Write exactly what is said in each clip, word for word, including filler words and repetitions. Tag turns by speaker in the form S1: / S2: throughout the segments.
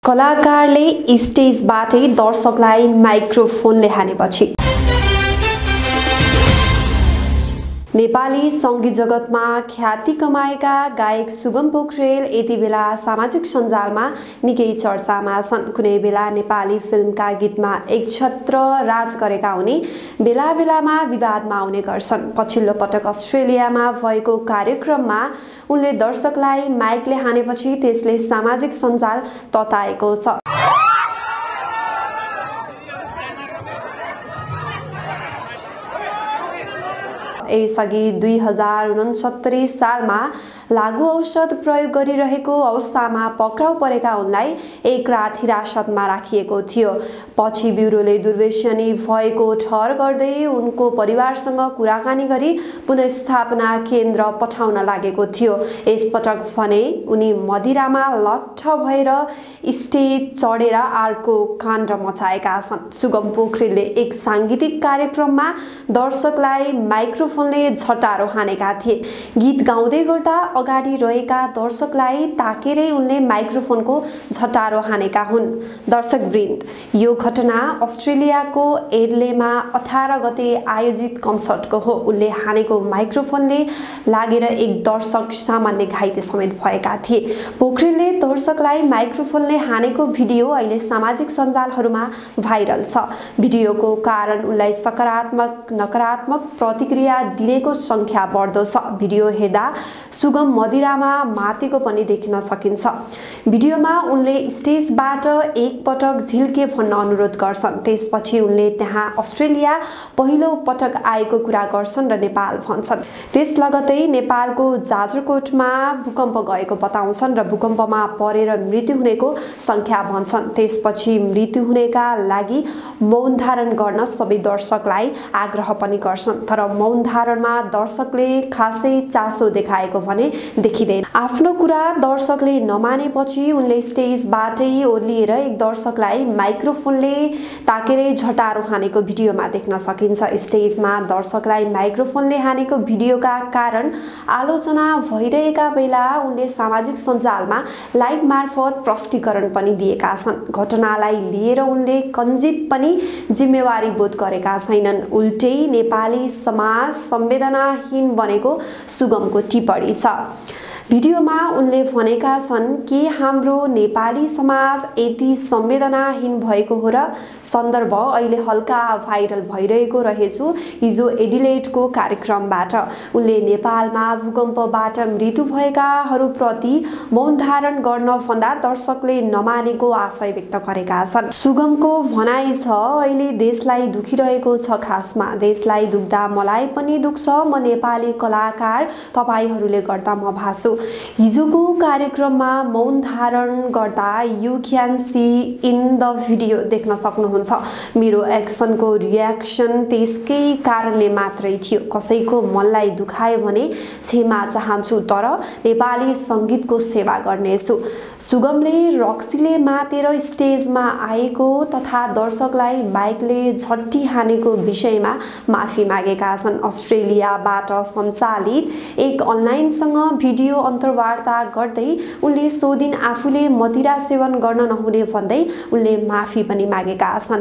S1: कलाकारले स्टेजबाटै दर्शकलाई माइक्रोफोनले हानेपछि नेपाली संगीत जगतमा ख्याति कमाएका गायक सुगम पोखरेल यति बेला सामाजिक सञ्जालमा निकै चर्चामा छन्। कुनै बेला नेपाली फिल्मका गीतमा एक छत्र राज गरेका उनी बेला बेलामा विवादमा आउने गर्छन्। पछिल्लो पटक अस्ट्रेलियामा भएको कार्यक्रममा उनले दर्शकलाई माइकले हानेपछि त्यसले सामाजिक सञ्जाल तताएको छ। यसअघि दुई हजार उनसत्तरी सालमा लागू औषध प्रयोग गरिरहेको अवस्थामा पक्राउ परेका उनलाई एक रात हिरासतमा राखिएको थियो। पछि ब्युरोले दुर्व्यसनी भएको ठहर गर्दै उनको परिवारसँग कुराकानी गरी पुनर्स्थापना केन्द्र पठाउन लागेको थियो। यसपटक भने उनी मदिरामा लट्ठ भएर स्टेज चढेर अर्को काण्ड मचाएका छन्। सुगम पोखरेलले एक सांगीतिक कार्यक्रममा दर्शकलाई माइक्रोफोनले झटारो हानेका थिए। गीत गाउँदै गर्दा अगाडि रहेका दर्शकलाई ताकेरै उनले माइक्रोफोनको झटारो हानेका हुन्। दर्शकवृन्द, यो घटना अस्ट्रेलियाको एडलेमा अठार गते आयोजित कन्सर्टको हो। उनले हानेको माइक्रोफोनले लागेर एक दर्शक सामान्य घाइते समेत भएका थिए। पोखरेलले दर्शकलाई माइक्रोफोनले हानेको भिडियो अहिले सामाजिक सञ्जालहरूमा भाइरल छ। भिडियोको कारण उनलाई सकारात्मक नकारात्मक प्रतिक्रिया दिनेको संख्या बढ्दो छ। भिडियो हेर्दा सुगम मदिरामा मातेको पनि देख्न सकिन्छ। भिडियोमा उनले स्टेजबाट एक पटक झिल्के भन्न अनुरोध गर्छन्। त्यसपछि उनले त्यहाँ अस्ट्रेलिया पहिलो पटक आएको कुरा गर्छन् र नेपाल भन्छन्। त्यस लगतै नेपालको जाजरकोटमा भूकम्प गएको बताउँछन् र भूकम्पमा परेर मृत्यु हुनेको संख्या भन्छन्। त्यसपछि मृत्यु हुनेका लागि मौन धारण गर्न सबै दर्शकलाई आग्रह पनि गर्छन्। तर मौन धारणमा दर्शकले खासै चासो देखाएको भने देखिँदैन। आफ्नो कुरा दर्शकले नमानेपछि उनले स्टेजबाटै ओर्लिएर एक दर्शकलाई माइक्रोफोनले ताकेरै झटारो हानेको भिडियोमा देख्न सकिन्छ। स्टेजमा दर्शकलाई माइक्रोफोनले हानेको भिडियोका कारण आलोचना भइरहेका बेला उनले सामाजिक सञ्जालमा लाइभ मार्फत प्रष्टीकरण पनि दिएका छन्। घटनालाई लिएर उनले कञ्जित पनि जिम्मेवारी बोध गरेका छैनन्। उल्टै नेपाली समाज संवेदनाहीन बनेको सुगमको टिप्पणी छ। भिडियोमा उनले भनेका छन् कि हाम्रो नेपाली समाज यति संवेदनाहीन भएको हो र सन्दर्भ अहिले हल्का भाइरल भइरहेको रहेछु हिजो एडिलेडको कार्यक्रमबाट। उनले नेपालमा भूकम्पबाट मृत्यु भएकाहरूप्रति मौन धारण गर्न भन्दा दर्शकले नमानेको आशय व्यक्त गरेका छन्। सुगमको भनाइ छ, अहिले देशलाई दुखिरहेको छ। खासमा देशलाई दुख्दा मलाई पनि दुख्छ। म नेपाली कलाकार, तपाईहरूले गर्दा म भासु। हिजोको कार्यक्रममा मौन धारण गर्दा you can see in the video देख्न सक्नुहुन्छ। मेरो एक्सनको रियाक्सन त्यसकै कारणले मात्रै थियो। कसैको मनलाई दुखायो भने क्षमा चाहन्छु, तर नेपाली सङ्गीतको सेवा गर्नेछु। सुगमले रक्सीले मातेर स्टेजमा आएको तथा दर्शकलाई माइकले झट्टी हानेको विषयमा माफी मागेका छन्। अस्ट्रेलियाबाट सञ्चालित एक अनलाइनसँग भिडियो अन्तर्वार्ता गर्दै उनले सो दिन आफूले मदिरा सेवन गर्न नहुने भन्दै उनले माफी पनि मागेका छन्।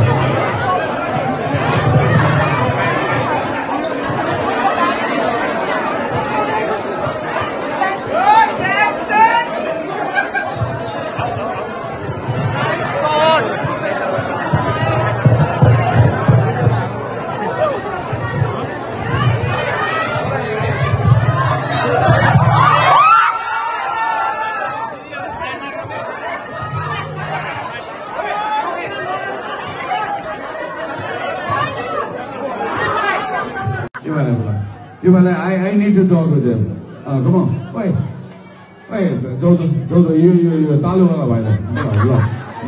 S2: I, I need to talk with them. Uh, come on. Wait. Wait. Zo de, zo de, you, you, you. Talu wala ba ito? Wala.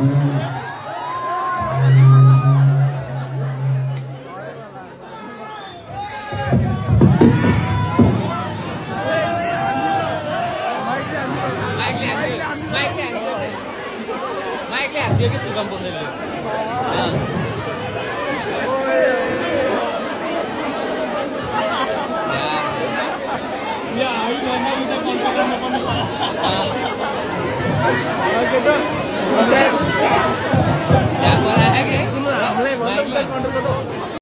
S3: Mike lihat, dia ke Sugam Pokhreil. Mic ल्या